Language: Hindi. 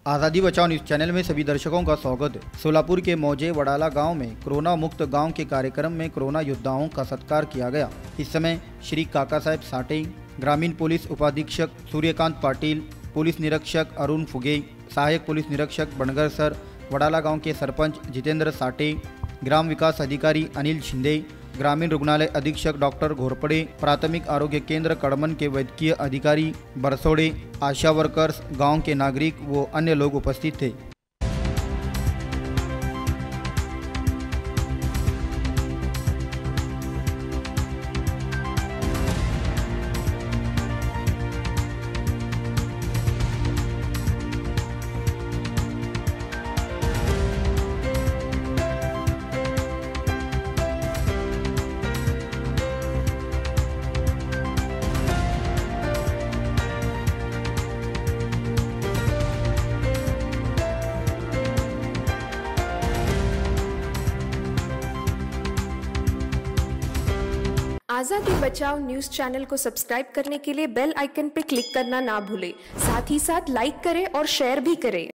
आज़ादी बचाओ न्यूज़ चैनल में सभी दर्शकों का स्वागत है। सोलापुर के मौजे वडाला गांव में कोरोना मुक्त गांव के कार्यक्रम में कोरोना योद्धाओं का सत्कार किया गया। इस समय श्री काका साहेब साटे, ग्रामीण पुलिस उपाधीक्षक सूर्यकांत पाटिल, पुलिस निरीक्षक अरुण फुगे, सहायक पुलिस निरीक्षक बनगर सर, वडाला गाँव के सरपंच जितेंद्र साटे, ग्राम विकास अधिकारी अनिल शिंदे, ग्रामीण रुग्णालय अधीक्षक डॉक्टर घोरपड़े, प्राथमिक आरोग्य केंद्र कड़मन के वैद्यकीय अधिकारी बरसोड़े, आशा वर्कर्स, गांव के नागरिक व अन्य लोग उपस्थित थे। आज़ादी बचाओ न्यूज़ चैनल को सब्सक्राइब करने के लिए बेल आइकन पर क्लिक करना ना भूलें। साथ ही साथ लाइक करें और शेयर भी करें।